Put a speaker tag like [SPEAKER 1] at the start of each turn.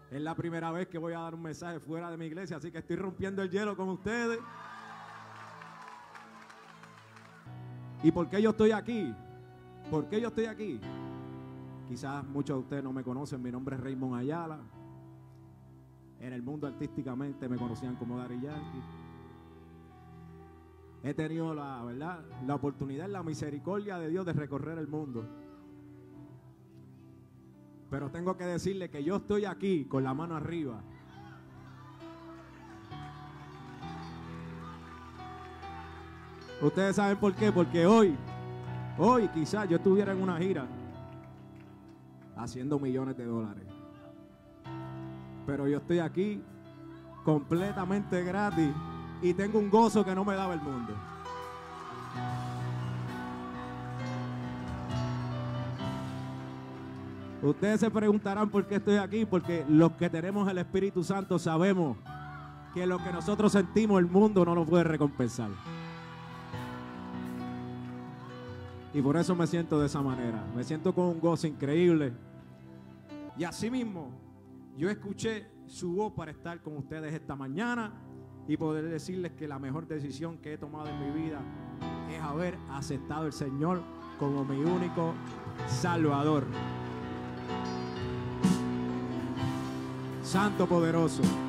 [SPEAKER 1] Es la primera vez que voy a dar un mensaje fuera de mi iglesia, así que estoy rompiendo el hielo con ustedes. ¿Y por qué yo estoy aquí? ¿Por qué yo estoy aquí? Quizás muchos de ustedes no me conocen, mi nombre es Raymond Ayala. En el mundo artísticamente me conocían como Daddy Yankee. He tenido la oportunidad, la misericordia de Dios de recorrer el mundo. Pero tengo que decirle que yo estoy aquí con la mano arriba. Ustedes saben por qué, porque hoy quizás yo estuviera en una gira haciendo millones de dólares. Pero yo estoy aquí completamente gratis y tengo un gozo que no me daba el mundo. Ustedes se preguntarán por qué estoy aquí, porque los que tenemos el Espíritu Santo sabemos que lo que nosotros sentimos el mundo no nos puede recompensar. Y por eso me siento de esa manera, me siento con un gozo increíble. Y así mismo, yo escuché su voz para estar con ustedes esta mañana y poder decirles que la mejor decisión que he tomado en mi vida es haber aceptado al Señor como mi único Salvador. Santo poderoso.